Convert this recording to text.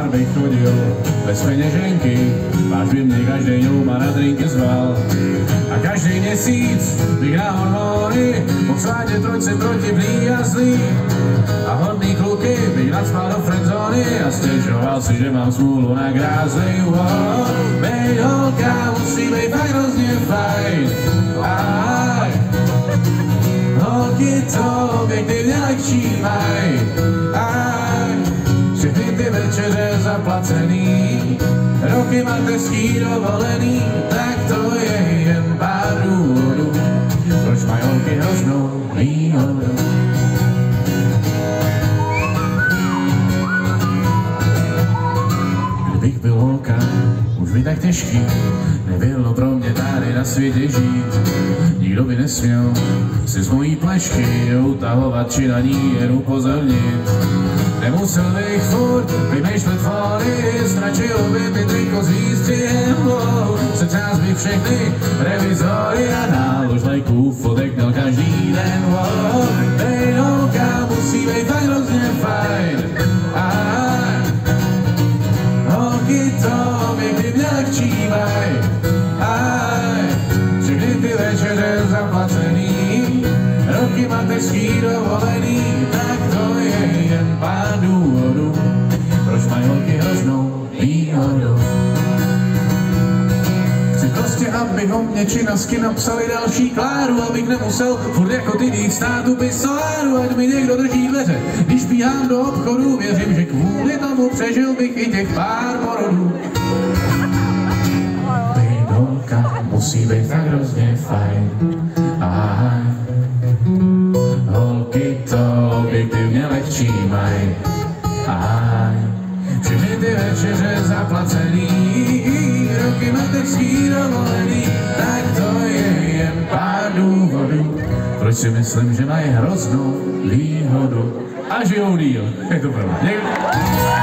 bar bych chodil bez peněženky, váš by mě každý ma na drinky zval. A každý měsíc bych na hormony po svátě trojce protivný a zlý. A hodný kluky bych nacpal do friendzony a stěžoval si, že mám smůlu na grázli. Bejt holka musí být fakt hrozně fajn. Aj, holky to objektivně lehčí maj. Aj, všechny ty večeře zaplacený, roky mateřský dovolený, tak to je jen pár důvodů, proč mají holky hroznou výhodu. Kdybych byl holka, už by tak těžký nebylo pro mě tady na světě žít. Nikdo by nesměl si z mojí plešky utahovat či na ní jen upozornit. Nemusel bych furt vymýšlet fóry, stačilo by ty triko s výstřihem. Sečást bych všechny revizory a nálož lajků fotek měl každý den. Bejt holka musí být fakt hrozně fajn. Holky to objektivně lehčí maj. Všechny ty večeře zaplacený, roky mateřský dovolený, tak to je jen pár důvodů, proč mají holky hroznou výhodu. Chci prostě, aby o mě či na sky napsali další Kláru, abych nemusel furt jako ty dít stát u pisoáru, ať mi někdo drží dveře, když bíhám do obchodu. Věřím, že kvůli tomu přežil bych i těch pár porodů. Bejt holka musí být tak hrozně fajn. Holky to objektivně lehčí maj. Všechny ty večeře zaplacený, roky mateřský dovolený, tak to je jen pár důvodů, proč si myslím, že mají hroznou výhodu a žijou díl. Je to pravda.